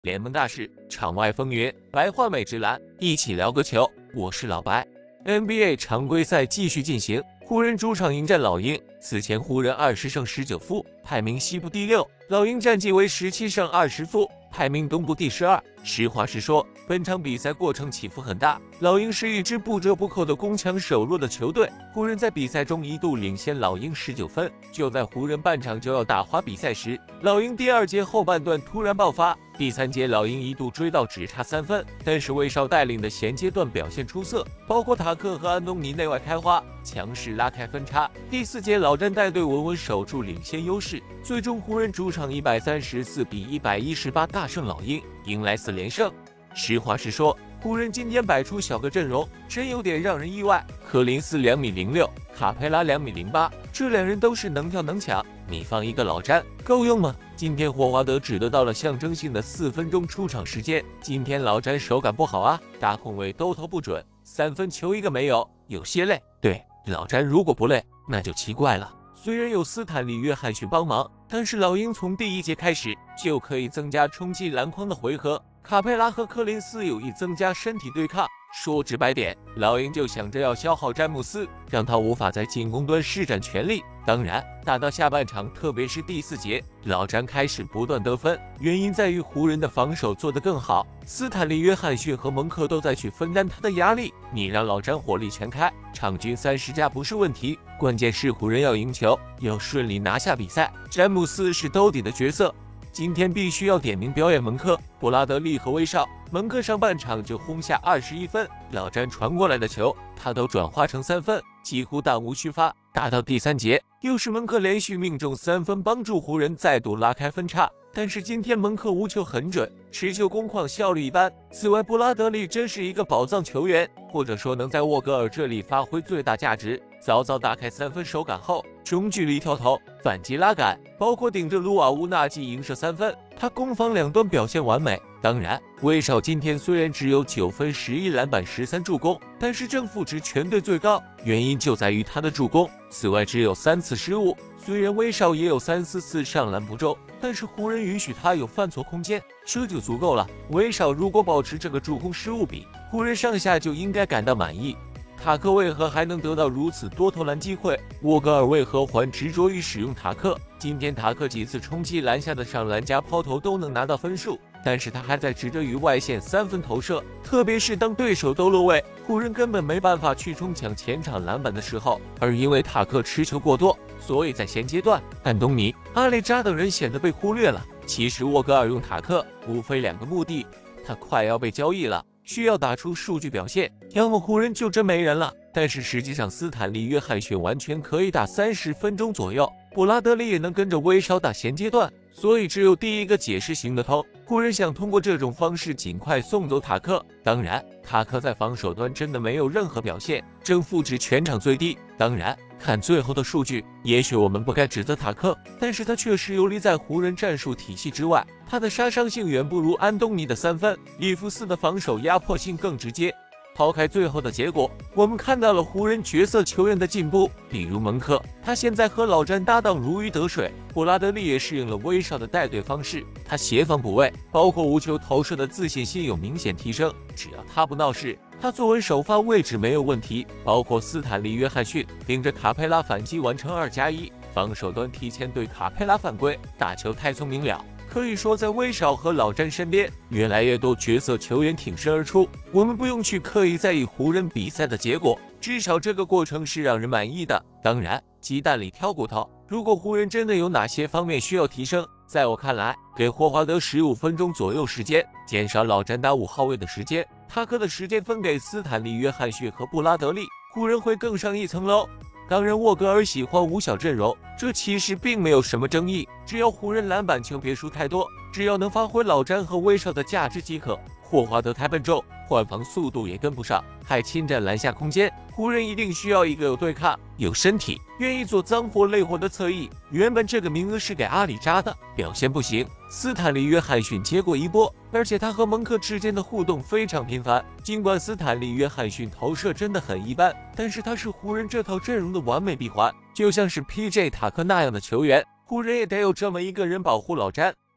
联盟大事，场外风云，白话美职篮，一起聊个球。我是老白。NBA 常规赛继续进行，湖人主场迎战老鹰。此前湖人20胜19负，排名西部第6；老鹰战绩为17胜20负，排名东部第12。实话实说，本场比赛过程起伏很大。老鹰是一支不折不扣的攻强守弱的球队，湖人在比赛中一度领先老鹰19分。就在湖人半场就要打花比赛时，老鹰第二节后半段突然爆发。第三节老鹰一度追到只差3分，但是威少带领的衔接段表现出色，包括塔克和安东尼内外开花，强势拉开分差。第四节老詹带队稳稳守住领先优势，最终湖人主场134比118大胜老鹰，迎来4连胜。实话实说，湖人今天摆出小个阵容，真有点让人意外。柯林斯2米06，卡佩拉2米08，这两人都是能跳能抢，你放一个老詹够用吗？今天霍华德只得到了象征性的4分钟出场时间。今天老詹手感不好啊，大空位都投不准，3分球一个没有，有些累。对，老詹如果不累，那就奇怪了。虽然有斯坦利·约翰逊帮忙，但是老鹰从第一节开始就可以增加冲击篮筐的回合。卡佩拉和柯林斯有意增加身体对抗，说直白点，老鹰就想着要消耗詹姆斯，让他无法在进攻端施展全力。当然，打到下半场，特别是第4节，老詹开始不断得分，原因在于湖人的防守做得更好，斯坦利·约翰逊和蒙克都在去分担他的压力，你让老詹火力全开，场均30加不是问题。关键是湖人要赢球，要顺利拿下比赛，詹姆斯是兜底的角色。今天必须要点名表演蒙克、布拉德利和威少。蒙克上半场就轰下21分，老詹传过来的球他都转化成3分，几乎弹无虚发。打到第3节，又是蒙克连续命中3分，帮助湖人再度拉开分差。但是今天蒙克无球很准，持球攻框效率一般。此外，布拉德利真是一个宝藏球员，或者说能在沃格尔这里发挥最大价值。早早打开3分手感后，中距离跳投、反击拉杆，包括顶着卢瓦乌纳吉迎射3分，他攻防两端表现完美。当然，威少今天虽然只有9分、11篮板、13助攻，但是正负值全队最高，原因就在于他的助攻。此外，只有3次失误。虽然威少也有3、4次上篮不中，但是湖人允许他有犯错空间，这就足够了。威少如果保持这个助攻失误比，湖人上下就应该感到满意。塔克为何还能得到如此多投篮机会？沃格尔为何还执着于使用塔克？今天塔克几次冲击篮下的上篮加抛投都能拿到分数，但是他还在执着于外线3分投射，特别是当对手都落位，湖人根本没办法去冲抢前场篮板的时候，而因为塔克持球过多，所以在现阶段，安东尼、阿雷扎等人显得被忽略了。其实沃格尔用塔克无非2个目的，他快要被交易了，需要打出数据表现，要么湖人就真没人了。但是实际上斯坦利·约翰逊完全可以打30分钟左右，布拉德利也能跟着威少打衔接段，所以只有第一个解释行得通。湖人想通过这种方式尽快送走塔克，当然塔克在防守端真的没有任何表现，正负值全场最低。当然看最后的数据，也许我们不该指责塔克，但是他确实游离在湖人战术体系之外，他的杀伤性远不如安东尼的3分，里弗斯的防守压迫性更直接。抛开最后的结果，我们看到了湖人角色球员的进步，比如蒙克，他现在和老詹搭档如鱼得水；布拉德利也适应了威少的带队方式，他协防补位，包括无球投射的自信心有明显提升。只要他不闹事，他坐稳首发位置没有问题。包括斯坦利·约翰逊领着卡佩拉反击完成2+1，防守端提前对卡佩拉犯规，打球太聪明了。可以说，在威少和老詹身边，越来越多角色球员挺身而出。我们不用去刻意在意湖人比赛的结果，至少这个过程是让人满意的。当然，鸡蛋里挑骨头，如果湖人真的有哪些方面需要提升，在我看来，给霍华德15分钟左右时间，减少老詹打5号位的时间，塔克的时间分给斯坦利·约翰逊和布拉德利，湖人会更上一层楼。当然，沃格尔喜欢5小阵容，这其实并没有什么争议。只要湖人篮板球别输太多，只要能发挥老詹和威少的价值即可。霍华德太笨重，换防速度也跟不上，还侵占篮下空间。湖人一定需要一个有对抗、有身体、愿意做脏活累活的侧翼。原本这个名额是给阿里扎的，表现不行，斯坦利·约翰逊接过一波，而且他和蒙克之间的互动非常频繁。尽管斯坦利·约翰逊投射真的很一般，但是他是湖人这套阵容的完美闭环，就像是 PJ 塔克那样的球员，湖人也得有这么一个人保护老詹。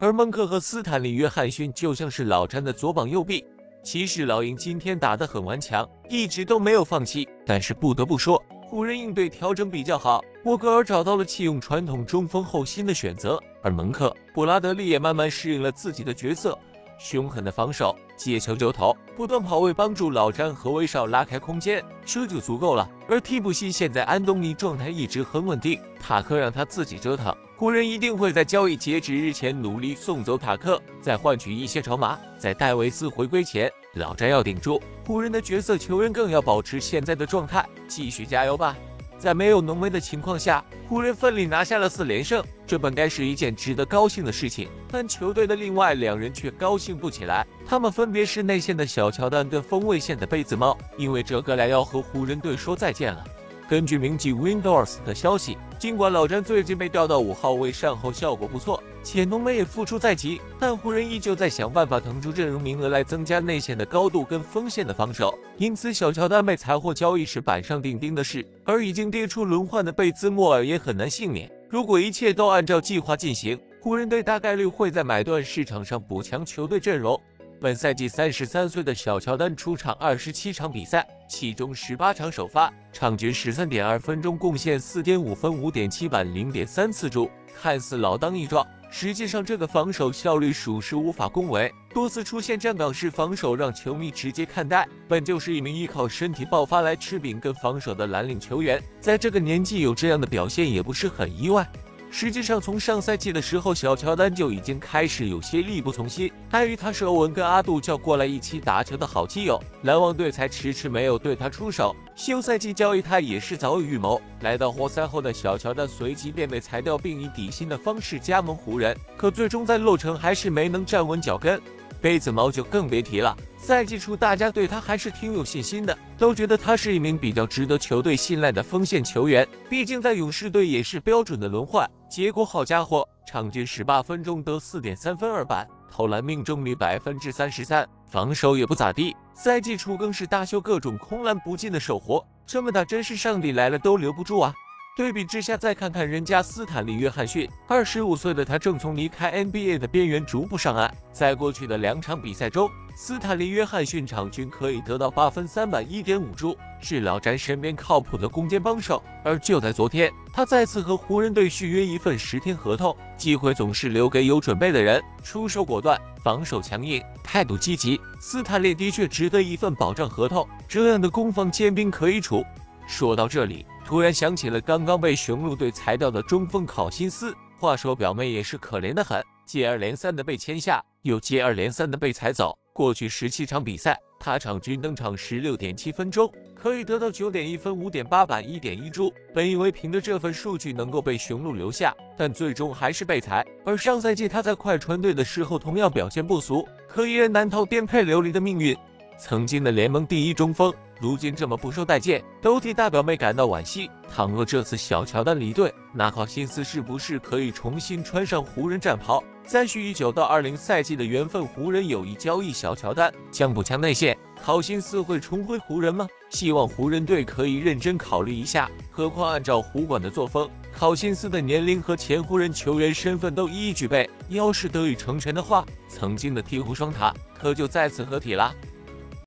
而蒙克和斯坦利·约翰逊就像是老詹的左膀右臂。其实老鹰今天打得很顽强，一直都没有放弃，但是不得不说，湖人应对调整比较好，沃格尔找到了弃用传统中锋后心的选择，而蒙克、布拉德利也慢慢适应了自己的角色，凶狠的防守，接球就投，不断跑位帮助老詹和威少拉开空间，这就足够了。而替补席现在安东尼状态一直很稳定，塔克让他自己折腾，湖人一定会在交易截止日前努力送走塔克，再换取一些筹码。在戴维斯回归前，老詹要顶住，湖人的角色球员更要保持现在的状态，继续加油吧。在没有浓眉的情况下，湖人奋力拿下了4连胜，这本该是一件值得高兴的事情，但球队的另外2人却高兴不起来。他们分别是内线的小乔丹跟锋卫线的贝兹猫，因为这哥俩要和湖人队说再见了。根据名记 Windows 的消息，尽管老詹最近被调到5号位善后效果不错，且浓眉也复出在即，但湖人依旧在想办法腾出阵容名额来增加内线的高度跟锋线的防守，因此小乔丹被裁或交易是板上钉钉的事，而已经跌出轮换的贝兹莫尔也很难幸免。如果一切都按照计划进行，湖人队大概率会在买断市场上补强球队阵容。本赛季33岁的小乔丹出场27场比赛，其中18场首发，场均13.2分钟，贡献4.5分、5.7板、0.3次助，看似老当益壮，实际上这个防守效率属实无法恭维，多次出现站岗式防守，让球迷直接看呆。本就是一名依靠身体爆发来吃饼跟防守的蓝领球员，在这个年纪有这样的表现也不是很意外。实际上，从上赛季的时候，小乔丹就已经开始有些力不从心。碍于他是欧文跟阿杜叫过来一起打球的好基友，篮网队才迟迟没有对他出手。休赛季交易他也是早有预谋。来到活塞后的小乔丹随即便被裁掉，并以底薪的方式加盟湖人，可最终在洛城还是没能站稳脚跟。贝兹猫就更别提了，赛季初大家对他还是挺有信心的，都觉得他是一名比较值得球队信赖的锋线球员，毕竟在勇士队也是标准的轮换。结果好家伙，场均18分钟得4.3分2板，投篮命中率33%，防守也不咋地。赛季初更是大秀各种空篮不进的手活，这么打真是上帝来了都留不住啊！对比之下，再看看人家斯坦利·约翰逊，25岁的他正从离开 NBA 的边缘逐步上岸。在过去的2场比赛中，斯坦利·约翰逊场均可以得到8分3板 1.5助，是老詹身边靠谱的攻坚帮手。而就在昨天，他再次和湖人队续约一份10天合同。机会总是留给有准备的人，出手果断，防守强硬，态度积极。斯坦利的确值得一份保障合同，这样的攻防尖兵可以处。说到这里，突然想起了刚刚被雄鹿队裁掉的中锋考辛斯。话说表妹也是可怜的很，接二连三的被签下，又接二连三的被裁走。过去17场比赛，他场均登场16.7分钟，可以得到9.1分、5.8板、1.1助。本以为凭着这份数据能够被雄鹿留下，但最终还是被裁。而上赛季他在快船队的时候同样表现不俗，可一人难逃颠沛流离的命运。曾经的联盟第一中锋，如今这么不受待见，都替大表妹感到惋惜。倘若这次小乔丹离队，那考辛斯是不是可以重新穿上湖人战袍，再续19到20赛季的缘分？湖人有意交易小乔丹，将补强内线，考辛斯会重回湖人吗？希望湖人队可以认真考虑一下。何况按照湖管的作风，考辛斯的年龄和前湖人球员身份都一一具备，要是得以成全的话，曾经的鹈鹕双塔可就再次合体了。